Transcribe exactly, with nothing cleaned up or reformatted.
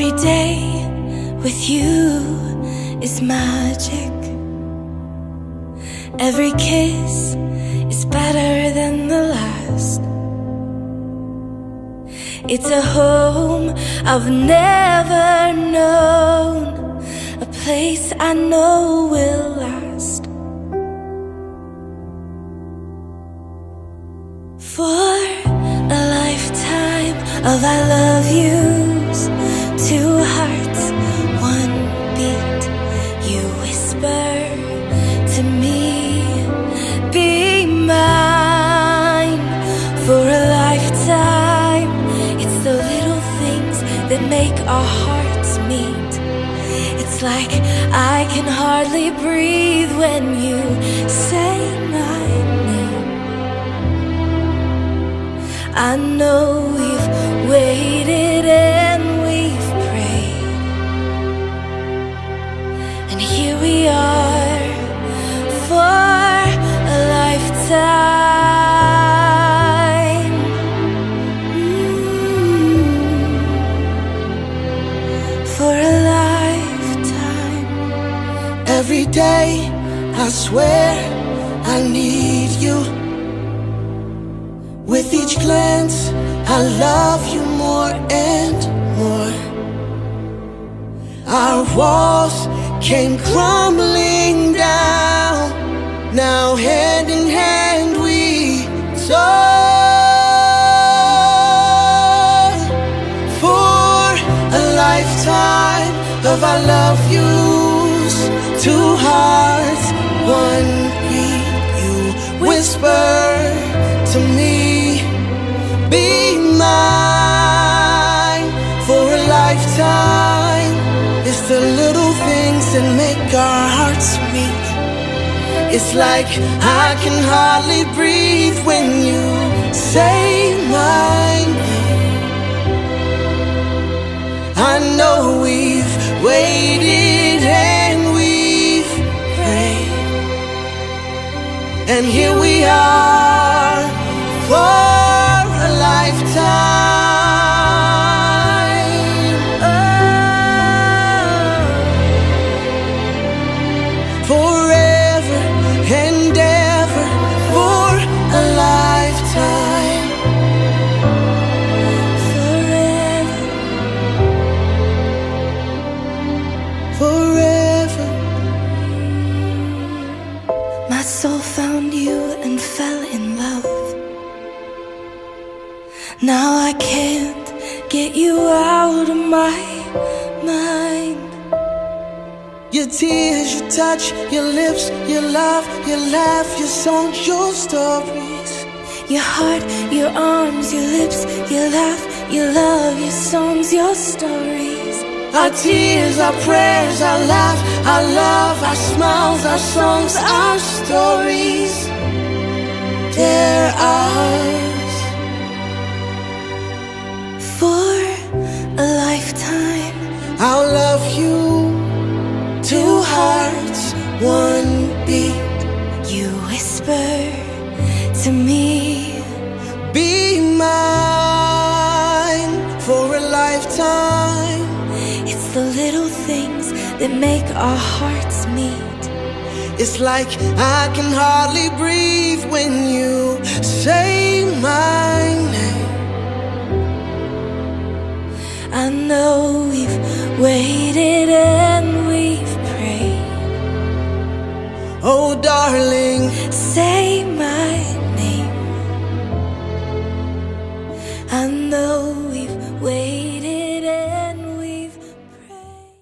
Every day with you is magic. Every kiss is better than the last. It's a home I've never known, a place I know will last. For a lifetime of I love yous, two hearts, one beat. You whisper to me, be mine. For a lifetime, it's the little things that make our hearts meet. It's like I can hardly breathe when you say my name. I know we've waited and we've prayed, and here we are for a lifetime. mm, For a lifetime. Every day I swear I need you. With each glance, I love you more and more. Our walls came crumbling down. Now hand in hand we soar. For a lifetime of I love yous, two hearts, one beat. You whisper to me, be mine. For a lifetime, it's the little things that make our hearts meet. It's like I can hardly breathe when you say my name. I know we've waited and we've prayed, and here we are for a lifetime. Oh, forever and ever, for a lifetime. Forever. Forever. My soul found you and fell in love. Now I can't get you out of my mind. Your tears, your touch, your lips, your love, your laugh, your songs, your stories. Your heart, your arms, your lips, your laugh, your love, your songs, your stories. Our tears, our prayers, our laugh, our love, our smiles, our songs, our stories. They're ours. For a lifetime, I'll love you, two hearts, one beat. you whisper to me, Be mine. For a lifetime, it's the little things that make our hearts meet. it's like I can hardly breathe when you say my name. I know we've waited and we've prayed. Oh darling, Say my name. I know we've waited and we've prayed.